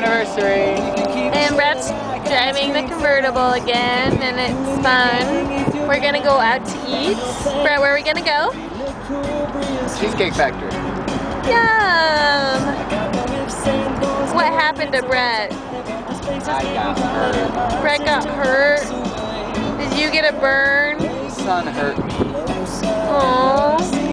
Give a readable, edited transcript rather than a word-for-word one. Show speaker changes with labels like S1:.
S1: anniversary.
S2: And Brett's driving the convertible again, and it's fun. We're gonna go out to eat. Brett, where are we gonna go?
S1: Cheesecake Factory.
S2: Yum! What happened to Brett?
S1: I got hurt.
S2: Brett got hurt? Did you get a burn?
S1: The sun hurt me.
S2: Aww.